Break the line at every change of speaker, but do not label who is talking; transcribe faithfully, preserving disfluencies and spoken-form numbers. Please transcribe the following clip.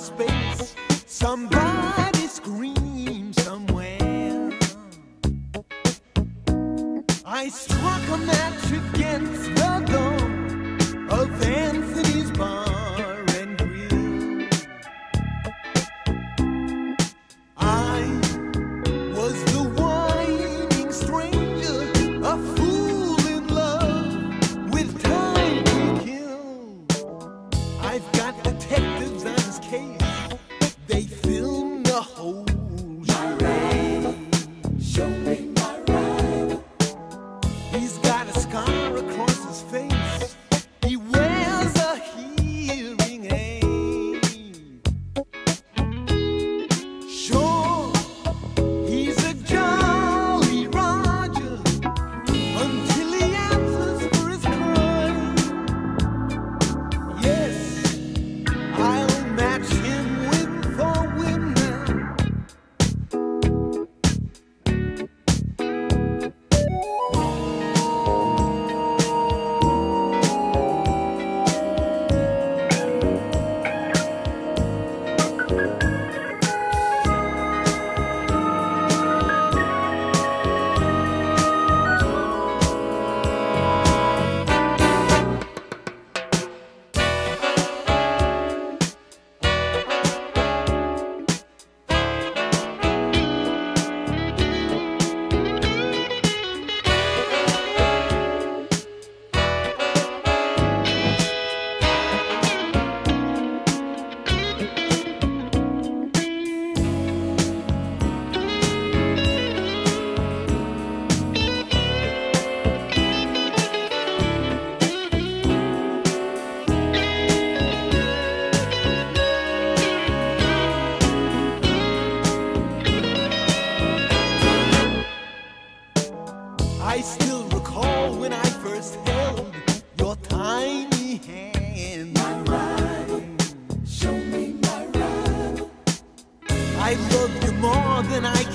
space. Somebody screams somewhere. I struck a match against the door of Anthony's bar and grill. I was the whining stranger, a fool in love with time to kill. I've got detectives on his case. They film the whole charade. Show me my ride. He's got a scar across his face. He wears a hearing aid. Sure, he's a Jolly Roger until he answers for his crime. Yes, I'll match him win for win now. I still recall when I first held your tiny hand. My ride, show me my ride. I loved you more than I